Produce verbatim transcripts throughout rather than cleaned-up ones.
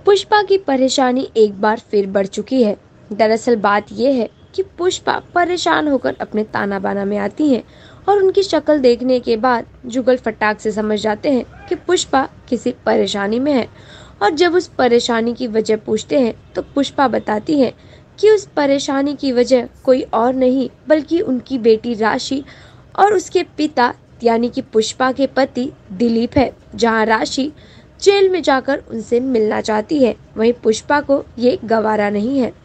पुष्पा की परेशानी एक बार फिर बढ़ चुकी है। दरअसल बात यह है कि पुष्पा परेशान होकर अपने ताना बाना में आती हैं और उनकी शक्ल देखने के बाद जुगल फटाक से समझ जाते हैं कि पुष्पा किसी परेशानी में है। और जब उस परेशानी की वजह पूछते हैं तो पुष्पा बताती है कि उस परेशानी की वजह कोई और नहीं बल्कि उनकी बेटी राशि और उसके पिता यानी कि पुष्पा के पति दिलीप है। जहां राशि जेल में जाकर उनसे मिलना चाहती है, वहीं पुष्पा को ये गवारा नहीं है।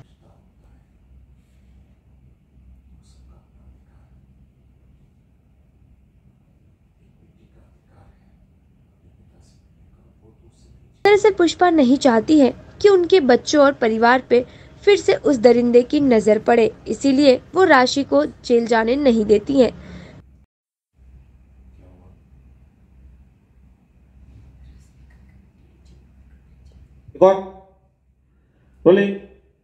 दरअसल पुष्पा नहीं चाहती है कि उनके बच्चों और परिवार पे फिर से उस दरिंदे की नजर पड़े, इसीलिए वो राशि को जेल जाने नहीं देती हैं। रोलिंग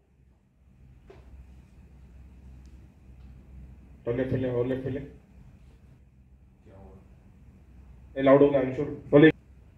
रोले फिले रोले फिले क्या हुआ ए लाउड हो गया अंशुर रोलिंग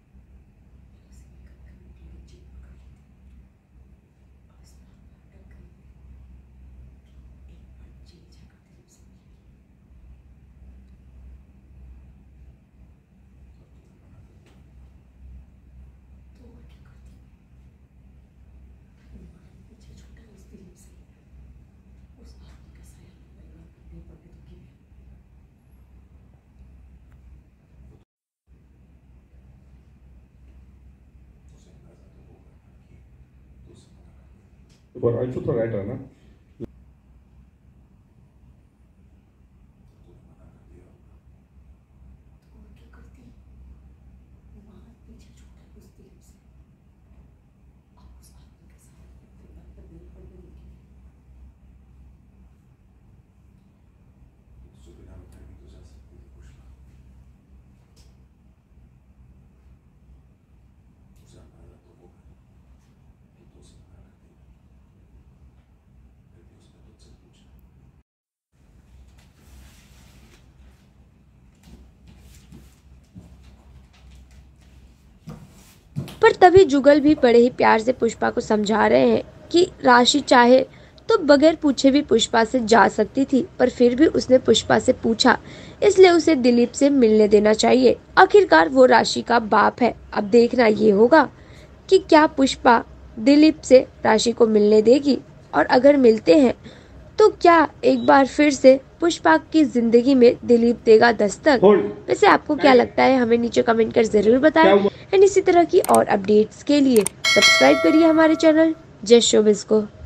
पर अंशुर तो राइट है ना पर तभी जुगल भी बड़े ही प्यार से पुष्पा को समझा रहे हैं कि राशि चाहे तो बगैर पूछे भी पुष्पा से जा सकती थी, पर फिर भी उसने पुष्पा से पूछा, इसलिए उसे दिलीप से मिलने देना चाहिए। आखिरकार वो राशि का बाप है। अब देखना ये होगा कि क्या पुष्पा दिलीप से राशि को मिलने देगी, और अगर मिलते हैं तो क्या एक बार फिर से पुष्पा की जिंदगी में दिलीप देगा दस्तक। वैसे आपको क्या लगता है, हमें नीचे कमेंट कर जरूर बताएं। एंड इसी तरह की और अपडेट्स के लिए सब्सक्राइब करिए हमारे चैनल जय शोबिस को।